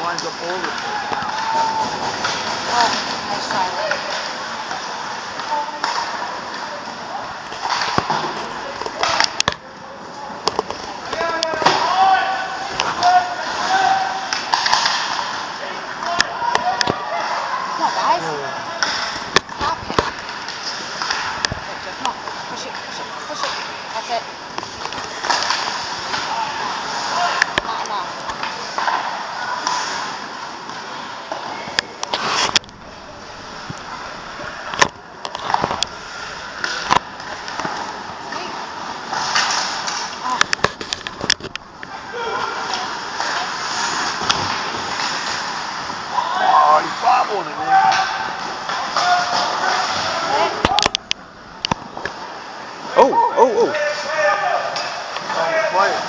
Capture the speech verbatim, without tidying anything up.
winds up all the shit. Oh, nice try. Come on, guys. Stop him. There you go. Come on. Push it, push it, push it. That's it. Not enough. Oh, he's bobbling it, man. Oh, oh, oh. Oh, quiet.